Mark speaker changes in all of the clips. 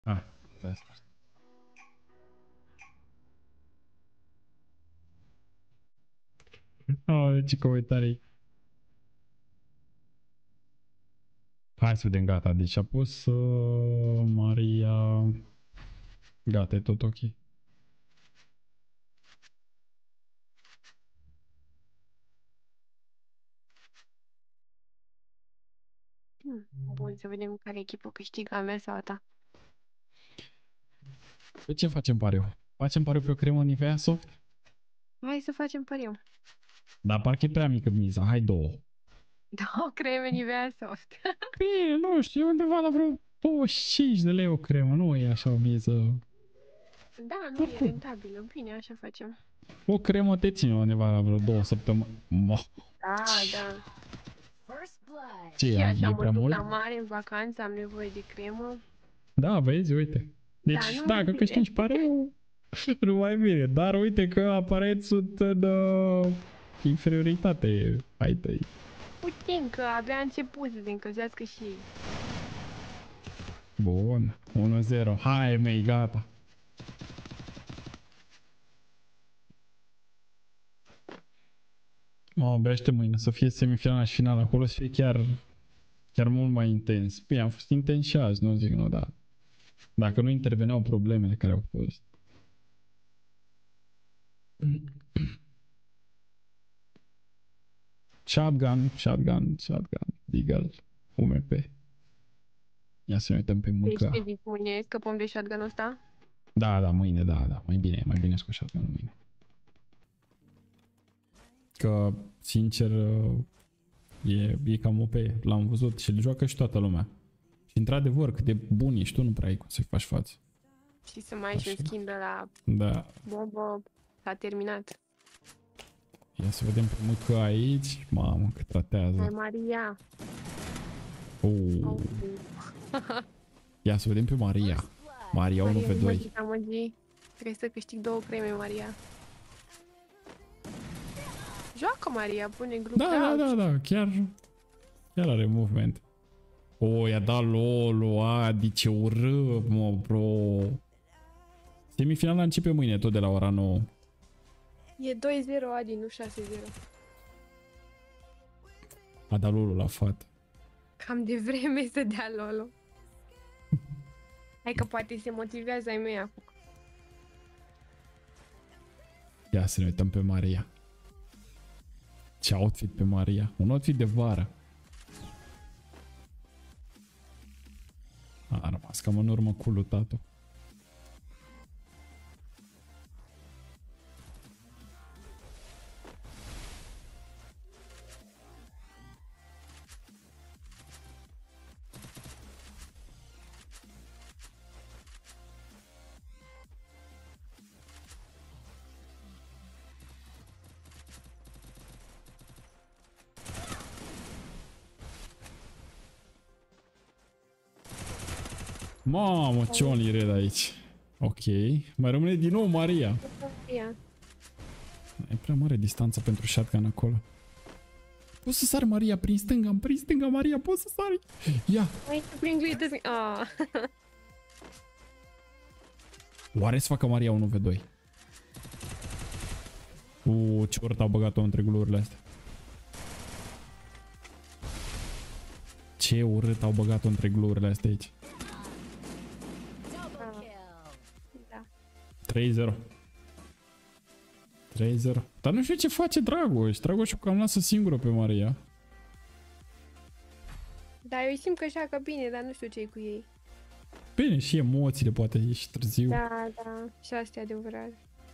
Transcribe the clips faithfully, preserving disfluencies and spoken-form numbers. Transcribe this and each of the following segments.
Speaker 1: Ah, asta. Oh, ce comentarii. Hai să vedem, gata. Deci a pus uh, Maria. Gata, e tot ok.
Speaker 2: Hmm. Bun, să vedem care echipă câștigă, a mea sau a ta.
Speaker 1: Pe ce facem pariu? Facem pariu pe o cremă Nivea Soft?
Speaker 2: Hai să facem pariu.
Speaker 1: Dar parcă e prea mică miza. Hai două.
Speaker 2: Două creme Nivea Soft.
Speaker 1: Bine, nu știu, undeva la vreo douăzeci și cinci de lei o cremă. Nu e așa o miză.
Speaker 2: Da, nu e
Speaker 1: Oricum,
Speaker 2: rentabilă. Bine, așa facem.
Speaker 1: o cremă te ține undeva la vreo două săptămâni. Mo.
Speaker 2: Da, da.
Speaker 1: Ce
Speaker 2: Și
Speaker 1: e?
Speaker 2: așa
Speaker 1: E
Speaker 2: mă
Speaker 1: prea
Speaker 2: duc
Speaker 1: mult?
Speaker 2: la mare în vacanță, am nevoie de cremă.
Speaker 1: Da, vezi, uite.
Speaker 2: Da,
Speaker 1: Deci,
Speaker 2: nu mai
Speaker 1: dacă
Speaker 2: bine.
Speaker 1: câștigi pariu, nu mai bine. Dar uite că aparent sunt în uh, inferioritate ai tăi.
Speaker 2: Putem, că abia a început să se încălzească și ei.
Speaker 1: Bun. unu zero. Hai, mei, gata. Mă, abia aștept mâine să fie semifinala și finala. Acolo să fie chiar, chiar mult mai intens. Bine, am fost intens și azi, nu zic nu, dar dacă nu interveneau problemele care au fost. Shotgun, shotgun, shotgun, Deagle, U M P. Ia să ne uităm pe
Speaker 2: Deci ce
Speaker 1: mânca.
Speaker 2: zici mâine? Scăpăm de shotgun-ul ăsta?
Speaker 1: Da, da, mâine, da, da, mai bine, mai bine cu shotgun mâine. Că, sincer, e, e cam O P, l-am văzut și îl joacă și toată lumea. Și într-adevăr, cât de bun ești tu, nu prea ai cum să-i faci față.
Speaker 2: Și să mai ai și un
Speaker 1: Așa.
Speaker 2: skin de la
Speaker 1: Da.
Speaker 2: bombă. S-a terminat.
Speaker 1: Ia să vedem pe mâcă aici. Mamă, cât
Speaker 2: Hai,
Speaker 1: tratează.
Speaker 2: Maria.
Speaker 1: Uh.
Speaker 2: Oh.
Speaker 1: Ia să vedem pe Maria. Maria unu pe doi.
Speaker 2: Maria, amăgi. Trebuie să câștig două creme, Maria. Joacă, Maria, pune grup.
Speaker 1: Da, da, da, da, chiar, chiar are movement. O, i-a dat lolo, Adi, ce urât, mă, bro. Semifinala începe mâine, tot de la ora nouă.
Speaker 2: E doi zero, Adi, nu șase zero.
Speaker 1: A dat lolo la fată.
Speaker 2: Cam de vreme să dea Lolo. Hai că poate se motivează ai mei acum.
Speaker 1: Ia să ne uităm pe Maria. Ce outfit pe Maria. Un outfit de vară. A, a rămas cam în urmă cu lutatul. Mamă, ce only red aici. Ok. Mai rămâne din nou Maria.
Speaker 2: Ia.
Speaker 1: E prea mare distanța pentru shotgun acolo. Poți să sari, Maria, prin stânga, prin stânga, Maria, poți să sari. Ia.
Speaker 2: Hai să prin glitter. Ah.
Speaker 1: Oare să facă Maria unu v doi? Uuu, ce urât au băgat-o între glurile astea. Ce urât au băgat-o între glurile astea aici.
Speaker 2: Da.
Speaker 1: trei zero. trei zero. Dar nu știu ce face Dragoș. Dragoș cam lasă singură pe Maria.
Speaker 2: Da, eu simt că joacă bine, dar nu știu ce-i cu ei.
Speaker 1: Bine, și emoțiile, poate e și târziu.
Speaker 2: Da, da, și asta e adevărat.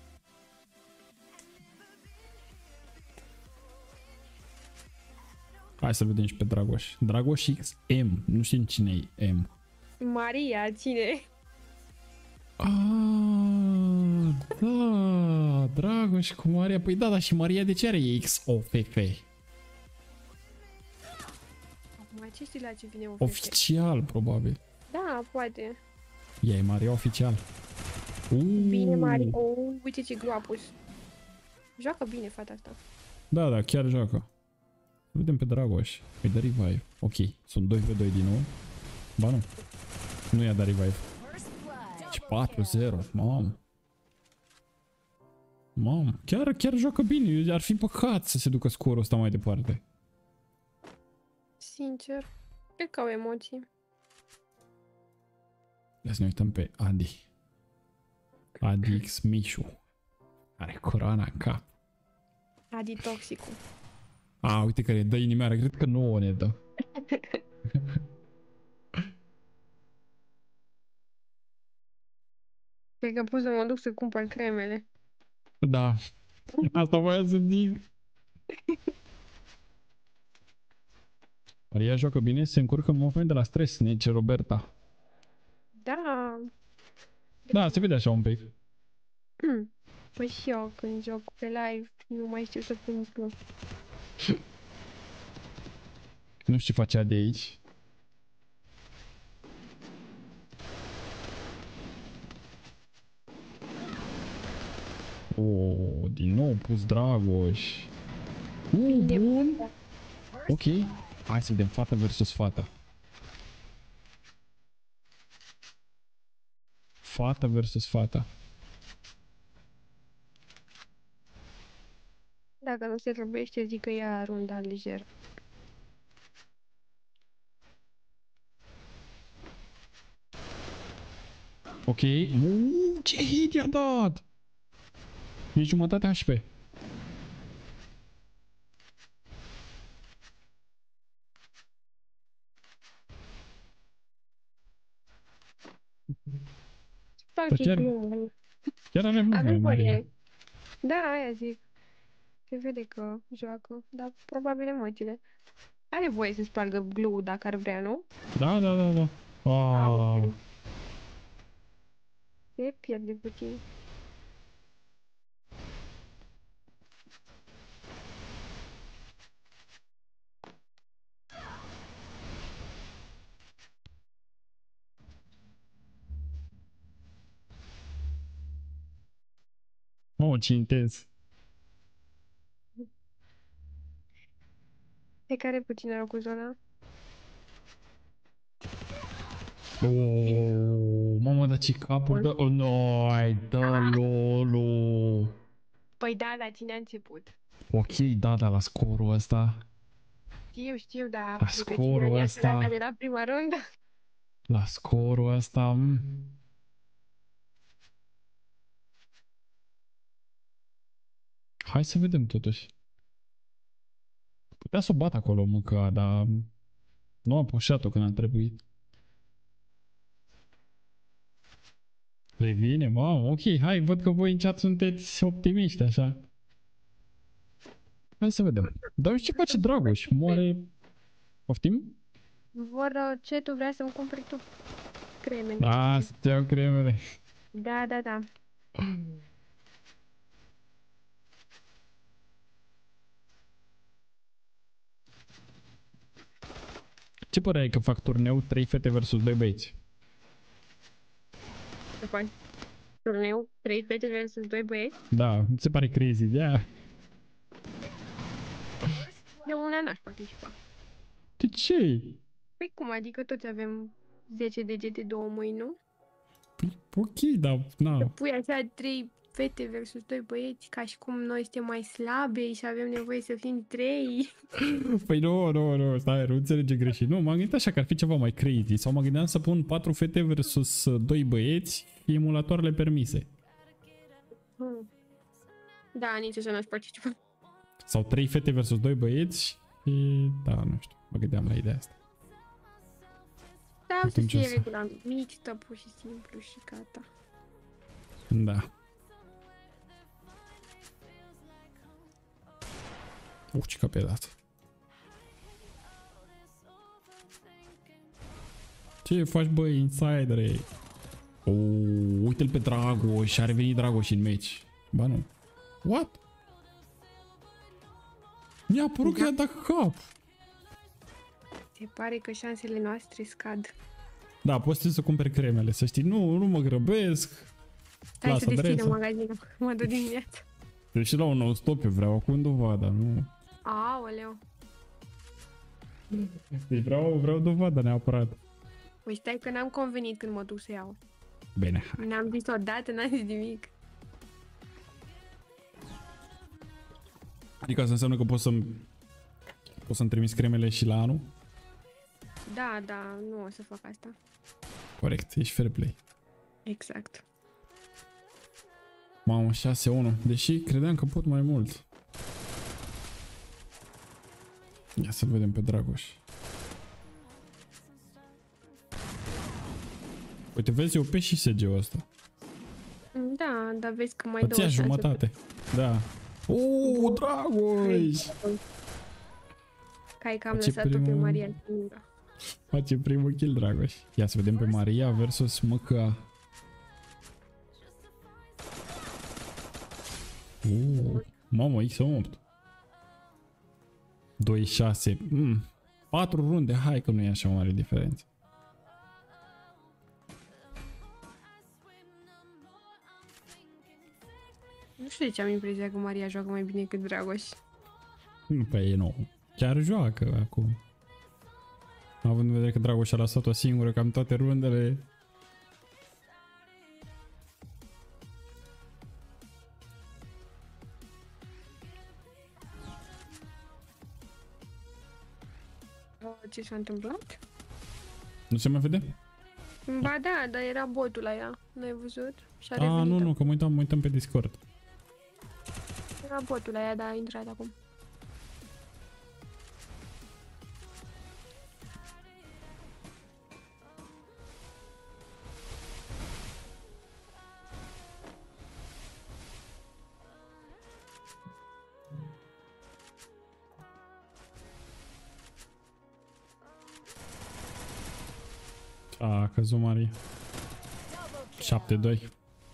Speaker 1: Hai să vedem și pe Dragoș. Dragoș X M. Nu știm cine e M.
Speaker 2: Maria, cine?
Speaker 1: Ah, da, Dragoș cu Maria. Păi da, da, și Maria de ce are X O F F?
Speaker 2: Acum, ce știi la ce vine o
Speaker 1: Oficial, probabil.
Speaker 2: Da, poate.
Speaker 1: Ea e Maria oficial. Uh.
Speaker 2: Bine, Maria. Oh, uite ce glu a pus. Joacă bine fata asta.
Speaker 1: Da, da, chiar joacă. Vedem pe Dragoș. Îi dă revive. Ok, sunt doi pe doi din nou. Ba nu. Nu i-a dat revive. patru zero, mamă. Mamă, chiar, chiar joacă bine, ar fi păcat să se ducă scorul ăsta mai departe.
Speaker 2: Sincer, cred că au emoții.
Speaker 1: Ia să ne uităm pe Adi. Adi X Mișu. Are coroana în cap.
Speaker 2: Adi Toxicul.
Speaker 1: A, uite că ne dă inimioară, cred că nouă ne dă.
Speaker 2: Cred că pot să mă duc să cumpăr cremele.
Speaker 1: Da. Asta voia să zic. Maria joacă bine, se încurcă în moment de la stres, ne zice Roberta.
Speaker 2: Da.
Speaker 1: Da, se vede așa un pic.
Speaker 2: Păi și eu când joc pe live nu mai știu să te mișcă.
Speaker 1: Nu știu ce facea de aici. Oh, din nou pus Dragoș. Uh, bun. Ok. Hai să vedem fată versus fată. Fată versus fată.
Speaker 2: Dacă nu se răbește, zic că ia runda lejer.
Speaker 1: Ok. Uh, ce hit i-a dat! E jumătate H P.
Speaker 2: Sparg
Speaker 1: Dar
Speaker 2: și
Speaker 1: chiar-
Speaker 2: glumă.
Speaker 1: Chiar avem
Speaker 2: Avem
Speaker 1: nume, Maria.
Speaker 2: voie. Da, aia zic. Se vede că joacă, dar probabil emoțiile. Are voie să spargă glue dacă ar vrea, nu?
Speaker 1: Da, da, da, da. Ah.
Speaker 2: Se pierde puțin.
Speaker 1: Oh, ce intens.
Speaker 2: Pe care puțin noroc cu zona.
Speaker 1: Oh, mamă, dar ce capuri dă... Oh, no, ai dă lolo.
Speaker 2: Păi da, dar cine a început?
Speaker 1: Ok, da, da, la scorul ăsta.
Speaker 2: Știu, știu, dar
Speaker 1: La scorul ăsta.
Speaker 2: de la prima rundă.
Speaker 1: La scorul ăsta. mm. Hai să vedem totuși. Putea să o bat acolo mânca, dar nu a pușat-o când a trebuit. Revine, mamă, ok, hai, văd că voi în chat sunteți optimiști, așa. Hai să vedem. Dar ce face Dragoș? Moare... Poftim?
Speaker 2: Vor ce tu vrea să-mi cumperi tu? Creme.
Speaker 1: Da, să te iau cremele.
Speaker 2: Da, da, da.
Speaker 1: Ce părere ai că fac turneu trei fete versus doi băieți?
Speaker 2: Ce faci? Turneu, trei fete versus doi băieți?
Speaker 1: Da, mi se pare crazy, de aia.
Speaker 2: De una n-aș participa.
Speaker 1: De ce?
Speaker 2: Păi cum, adică toți avem zece degete, două mâini, nu?
Speaker 1: Păi, ok, dar, na.
Speaker 2: Pui așa trei fete versus doi băieți, ca și cum noi suntem mai slabe și avem nevoie să fim trei.
Speaker 1: Păi nu, nu, nu, stai, nu înțelege greșit. Nu, m-am gândit așa că ar fi ceva mai crazy. Sau mă gândeam să pun patru fete versus doi băieți și emulatoarele permise.
Speaker 2: Hmm. Da, nici așa n-aș participa.
Speaker 1: Sau trei fete versus doi băieți și... Da, nu știu, mă gândeam la ideea asta.
Speaker 2: Da, o să
Speaker 1: Atunci o
Speaker 2: fie
Speaker 1: să-
Speaker 2: regulă mixtă, pur și simplu și gata.
Speaker 1: Da. Uh, ce capedat. Ce faci, băi, insidere? Oh, uite-l pe Dragoș, a revenit Dragoș în meci. Ba nu. What? Mi-a părut că i-a dat cap.
Speaker 2: Se pare că șansele noastre scad.
Speaker 1: Da, poți să cumperi cremele, să știi. Nu, nu mă grăbesc.
Speaker 2: Stai
Speaker 1: Lasă
Speaker 2: să deschidem
Speaker 1: adresa.
Speaker 2: magazinul. Mă duc dimineața.
Speaker 1: Deci la un nou stop eu vreau acum dovada, nu?
Speaker 2: Aoleu.
Speaker 1: Deci vreau, vreau dovada neapărat.
Speaker 2: Păi stai că n-am convenit când mă duc să iau.
Speaker 1: Bine, hai.
Speaker 2: N-am zis odată, n-am zis nimic.
Speaker 1: Adică asta înseamnă că poți să-mi poți să-mi trimis cremele și la anul?
Speaker 2: Da, da, nu o să fac asta.
Speaker 1: Corect, ești fair play.
Speaker 2: Exact.
Speaker 1: Mamă, șase unu. Deși credeam că pot mai mult. Ia să-l vedem pe Dragoș. Uite, vezi, eu pe și S G-ul ăsta.
Speaker 2: Da, dar vezi că mai
Speaker 1: Îți ia
Speaker 2: două șanse.
Speaker 1: jumătate. Da. Uuu, Dragoș!
Speaker 2: Că ai cam
Speaker 1: Face
Speaker 2: lăsat-o pe
Speaker 1: primul-
Speaker 2: Maria singură.
Speaker 1: Face primul kill, Dragoș. Ia să vedem pe Maria versus Măca. Uh, mamă, X opt. doi șase. Mm. patru runde, hai că nu e așa mare diferență.
Speaker 2: Nu știu de ce am impresia că Maria joacă mai bine decât Dragoș.
Speaker 1: Nu prea e nou. Chiar joacă acum. Având în vedere că Dragoș a lăsat-o singură cam toate rundele.
Speaker 2: Ce s-a întâmplat?
Speaker 1: Nu se mai vede?
Speaker 2: Ba da, dar era botul la ea. N-ai văzut? Și-a
Speaker 1: Ah,
Speaker 2: revenit.
Speaker 1: nu, nu, că mă uitam, mă uitam pe Discord.
Speaker 2: Era botul la ea, dar a intrat acum.
Speaker 1: A căzut Maria. șapte doi.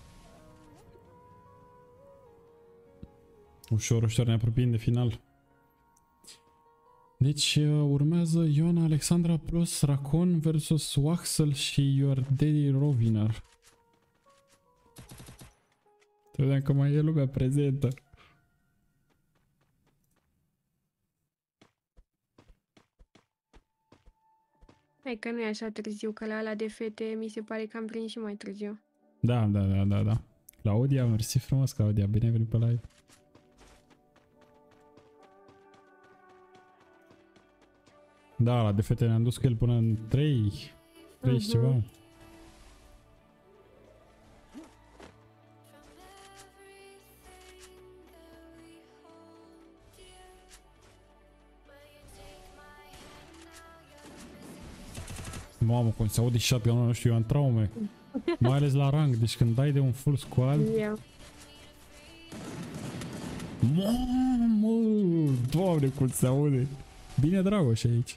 Speaker 1: Ușor, ușor ne apropiem de final. Deci urmează Ioana Alexandra plus Racon versus Waxel și Your Daddy Roviner. Credeam că mai e lumea prezentă.
Speaker 2: Hai că nu e așa târziu, că la ala de fete mi se pare că am prins și mai târziu.
Speaker 1: Da, da, da, da, da. Claudia, mersi frumos, Claudia, bine ai venit pe live. Da, la de fete ne-am dus cu el până în trei, trei și
Speaker 2: Mhm.
Speaker 1: ceva. Mamă, cum se aude shotgun-ul, nu știu, eu am traume. Mai ales la rang, deci când dai de un full squad.
Speaker 2: Eu.
Speaker 1: Mamă, doamne, cum se aude. Bine Dragoș aici.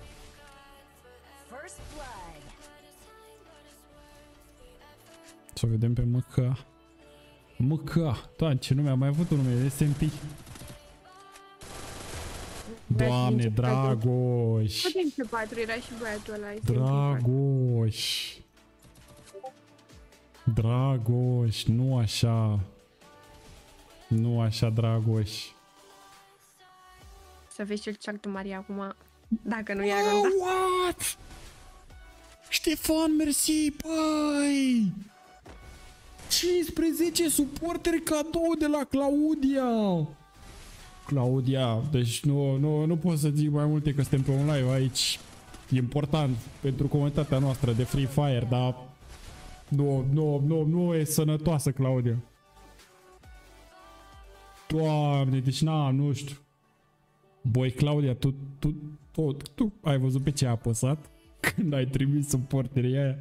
Speaker 1: Să o vedem pe Măca. Măca, da, ce nume, am mai avut un nume, S M P. Doamne, Dragoș.
Speaker 2: Putem ce patru era și băiatul ăla.
Speaker 1: Dragoș. Dragoș, nu așa. Nu așa, Dragoș.
Speaker 2: Să vezi ce-l ceartă Maria acum, dacă nu ia
Speaker 1: Oh,
Speaker 2: runda.
Speaker 1: what? Ștefan, mersi, băi! cincisprezece suporteri cadou de la Claudia! Claudia, deci nu, nu, nu pot să zic mai multe că suntem pe un live aici. E important pentru comunitatea noastră de Free Fire, dar nu, nu, nu, nu e sănătoasă, Claudia. Doamne, deci na, nu știu. Băi, Claudia, tu, tu, tu, tu ai văzut pe ce a apăsat când ai trimis suporterii aia?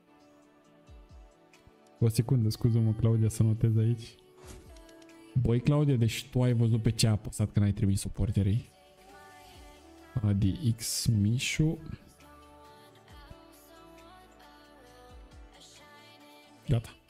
Speaker 1: O secundă, scuză-mă, Claudia, să notez aici. Băi, Claudia, deci tu ai văzut pe ce a apăsat când ai trimis suporterii? Adi X Mișu. Gata.